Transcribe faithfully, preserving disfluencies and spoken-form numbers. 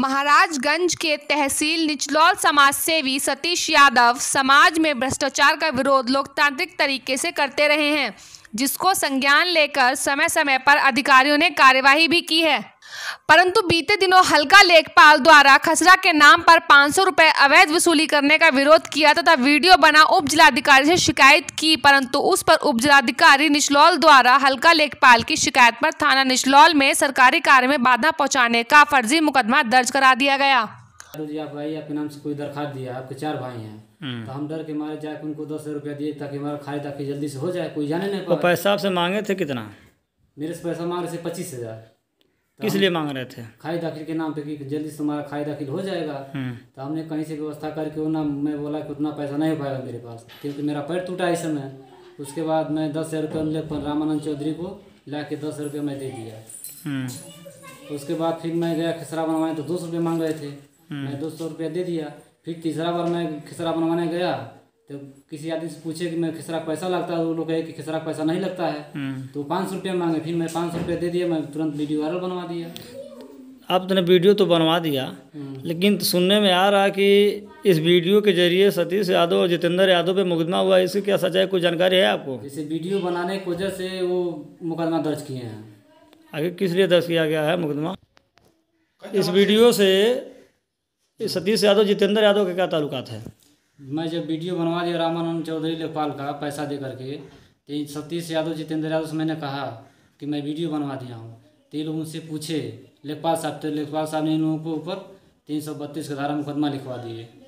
महाराजगंज के तहसील निचलौल समाज सेवी सतीश यादव समाज में भ्रष्टाचार का विरोध लोकतांत्रिक तरीके से करते रहे हैं, जिसको संज्ञान लेकर समय समय पर अधिकारियों ने कार्यवाही भी की है। परंतु बीते दिनों हल्का लेखपाल द्वारा खसरा के नाम पर पाँच सौ रुपए अवैध वसूली करने का विरोध किया तथा वीडियो बना उप जिलाधिकारी से शिकायत की, परंतु उस पर उप जिलाधिकारी निचलौल द्वारा हल्का लेखपाल की शिकायत पर थाना निचलौल में सरकारी कार्य में बाधा पहुंचाने का फर्जी मुकदमा दर्ज करा दिया गया। जी आप भाई आपके नाम से कोई दरखास्त दिया, आपके चार भाई हैं, तो हम डर के मारे जाके उनको दस हजार रुपया दिए ताकि हमारा खाई दाखिल जल्दी से हो जाए, कोई जाने नहीं पाए। पैसा आपसे मांगे थे कितना? मेरे से पैसा मांग रहे थे पच्चीस हजार। किस लिए मांग रहे थे? खाई दाखिल के नाम पे कि जल्दी से तुम्हारा खाई दाखिल हो जाएगा। तो हमने कहीं से व्यवस्था करके वो ना, मैं बोला कि उतना पैसा नहीं हो पाएगा मेरे पास, क्योंकि मेरा पैर टूटा इस समय। उसके बाद मैं दस हजार रुपये रामानंद चौधरी को ला के दस हजार रुपये मैं दे दिया। उसके बाद फिर मैं गया खसरा बनवाने, तो दो सौ रुपये मांग रहे थे, मैं दो सौ रुपया दे दिया। फिर तीसरा बार मैं खसरा बनवाने गया तो किसी आदमी से पूछे कि मैं खसरा पैसा लगता है, वो लोग कहे कि खसरा पैसा नहीं लगता है, तो पाँच सौ रुपया मांगे। फिर मैं पाँच सौ रुपया दे दिया, मैं तुरंत वीडियो वायरल बनवा दिया। आप तुमने वीडियो तो बनवा दिया, लेकिन सुनने में आ रहा है कि इस वीडियो के जरिए सतीश यादव और जितेंद्र यादव पे मुकदमा हुआ, इसकी क्या सच्चाई, कोई जानकारी है आपको? जैसे वीडियो बनाने की वजह से वो मुकदमा दर्ज किए हैं। आगे किस लिए दर्ज किया गया है मुकदमा? इस वीडियो से सतीश यादव जितेंद्र यादव के क्या ताल्लुकात है? मैं जब वीडियो बनवा दिया रामानंद चौधरी लेखपाल का पैसा दे करके, तो सतीश यादव जितेंद्र यादव से मैंने कहा कि मैं वीडियो बनवा दिया हूँ, तो ये लोग उनसे पूछे लेखपाल साहब, तो लेखपाल साहब ने इन लोगों के ऊपर तीन सौ बत्तीस का धारा मुकदमा लिखवा दिए।